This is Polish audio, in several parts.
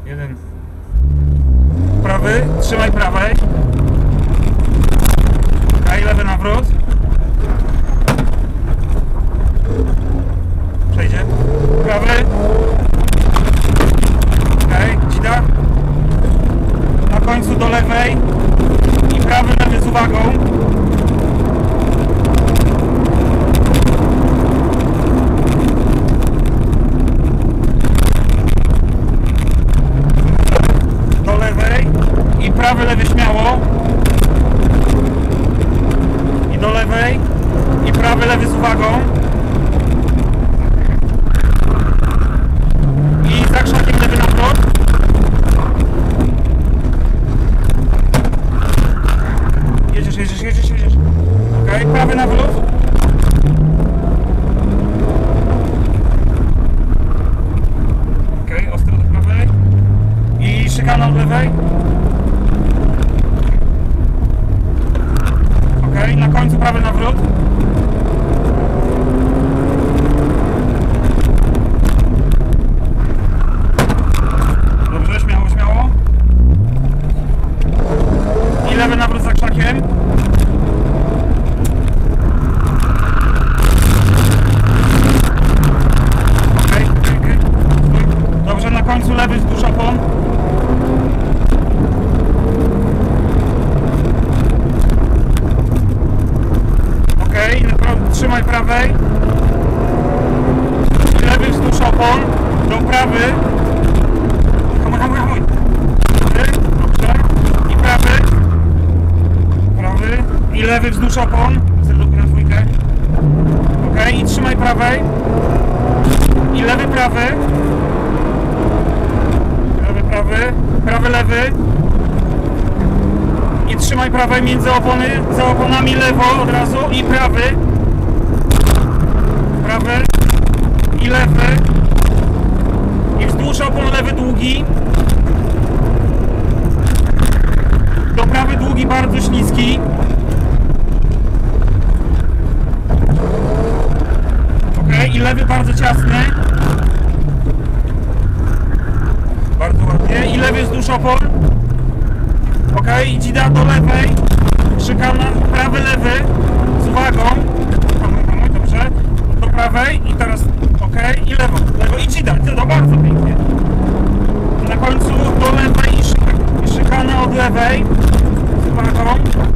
Jeden. Prawy, trzymaj prawej. Okej, lewy nawrót. Przejdzie. Prawy. Okej, dzida. Na końcu do lewej. I prawy, lewy z uwagą. Do lewej. I prawy, lewy śmiało. I do lewej. I prawy, lewy z uwagą. I za krzakiem lewy nawrót. Jedziesz. Okej, prawy nawrót. Okej, ostro do prawej. I szykana od lewej. Okej, na końcu prawy nawrót. Dobrze, śmiało. I lewy nawrót za krzakiem. Okej. Dobrze, na końcu lewy wzdłuż opon. Okej, trzymaj prawej. I lewy wzdłuż opon. Do prawy. Hamuj. Dobrze. I prawy. I lewy wzdłuż opon. Serduchu na dwójkę. Okej, i trzymaj prawej. I lewy, prawy. Prawy, lewy. I trzymaj prawej między opony, za oponami lewo od razu. I prawy. I lewy. I wzdłuż opon lewy długi. Do prawy długi, bardzo śliski. Okej, i lewy bardzo ciasny. Bardzo ładnie. I lewy wzdłuż opon. Okej, i dzida do lewej. Szykana, prawy, lewy. Z uwagą. Hamuj, dobrze. Do prawej i teraz, okej, i lewo. I dzida, to bardzo pięknie. Na końcu do lewej i szykana od lewej. Z uwagą.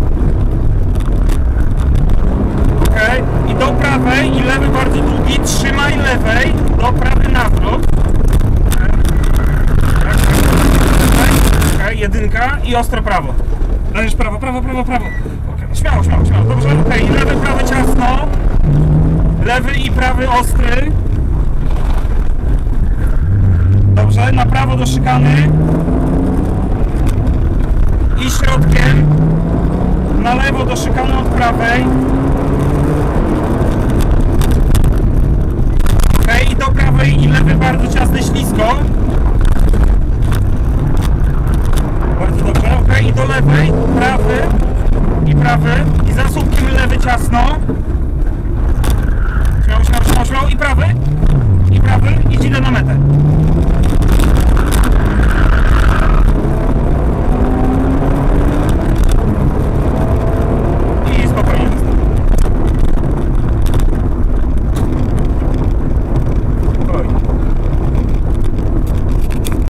Okej, i do prawej i lewy bardzo długi. Trzymaj lewej. Do prawy nawrót. Okej, jedynka i ostro prawo. Dajesz prawo. Okej, śmiało. Dobrze, okej, lewy, prawy ciasno. Lewy i prawy ostry. Dobrze, na prawo do szykany. I środkiem. Na lewo do szykany od prawej. Okej, i do prawej i lewy bardzo ciasny, ślisko. Bardzo dobrze, okej, i do lewej, prawy i za słupkiem lewy ciasno. Śmiało, i prawy i dzida na metę.